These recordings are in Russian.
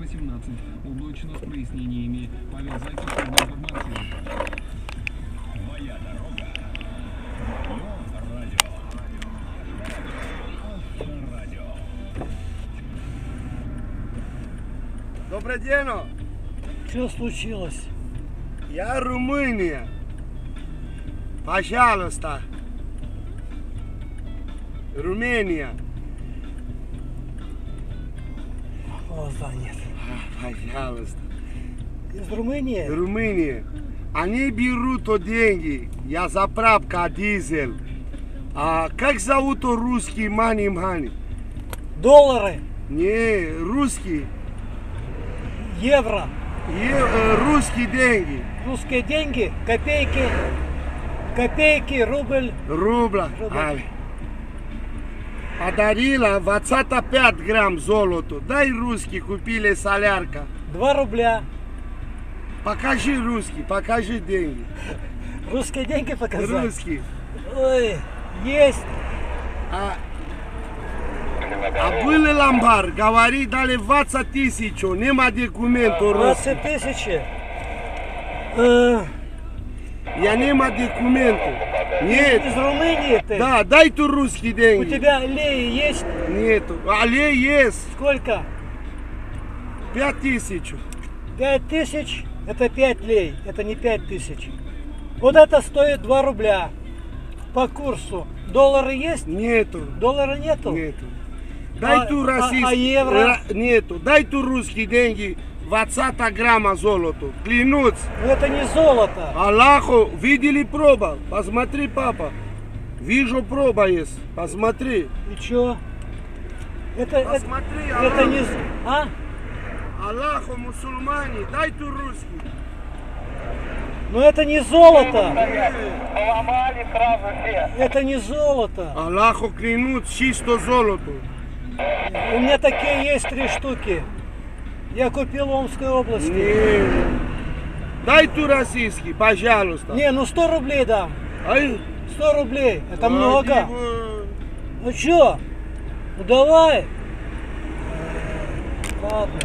18. Облачно с прояснениями. Павел Зайцев, служба информации. Твоя дорога. Радио. Авторадио. Добрый день. Что случилось? Я Румыния. Пожалуйста. Румыния. Глаза нет. Пожалуйста. Из Румынии? Румыния. Они берут деньги. Я заправка дизель. А как зовут русский мани-мани? Доллары? Не, русский. Евро? Русские деньги. Русские деньги? Копейки? Копейки, рубль? Рубля. Подарила 25 грамм золота. Дай русский, купили солярка. 2 рубля. Покажи русский, покажи деньги. Русские деньги показать? Русский. Ой, есть. А был ломбар, говорит, дали 20 тысяч, нема документов. 20 тысяч? Я нема документов. Нет. Из Румынии ты? Да, дай tu русские деньги. У тебя аллеи есть? Нету. Аллея есть. Сколько? 5000. 5000? Это 5 лей, это не 5000. Вот это стоит 2 рубля по курсу. Доллары есть? Нету. Доллара нету? Нету. Дай tu российский. А евро? Нету. Дай tu русские деньги. 20 грамма золота. Клянусь. Но это не золото. Аллаху, видели проба? Посмотри, папа. Вижу, проба есть. Посмотри. И чё? Посмотри, это не... А? Аллаху, мусульмане, дай tu русский. Но это не золото. Поломали сразу все. Это не золото. Аллаху клянусь, чисто золото. У меня такие есть 3 штуки. Я купил в Омской области. Не. Дай tu российский, пожалуйста. Не, ну 100 рублей дам. Ай. 100 рублей. Это много. Диву. Ну чё? Ну давай. Ладно.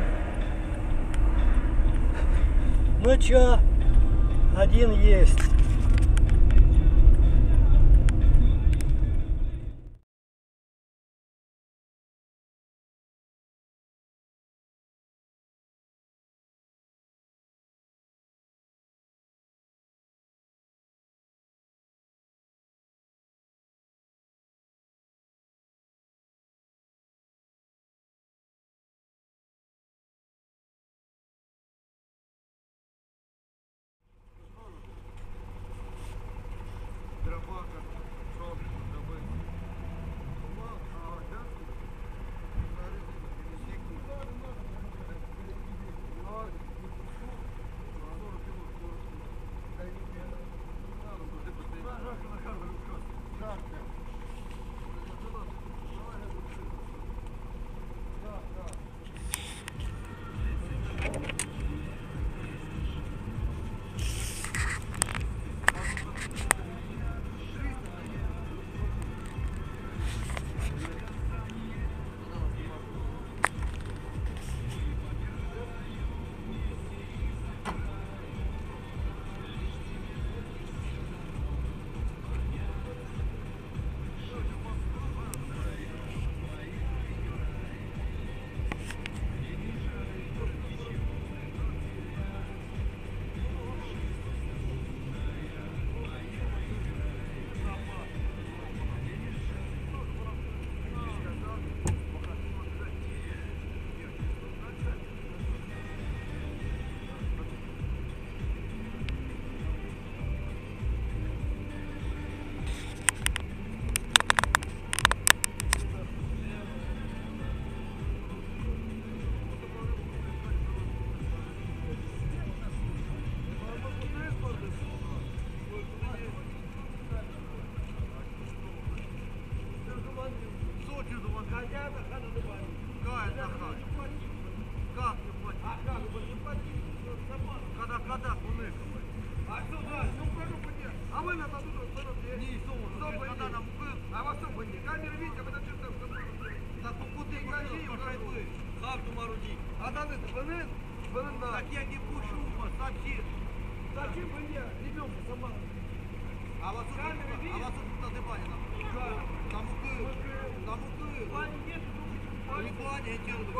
Ну чё? Один есть. Камеры видите, это что-то. Так, куда-то пройти, карту марудить. А там Так я не пущу вас, сообщи. Зачем вы мне ребенка сама? А вас тут называли нам. Там укрыл. Там укрыл. Плане нет.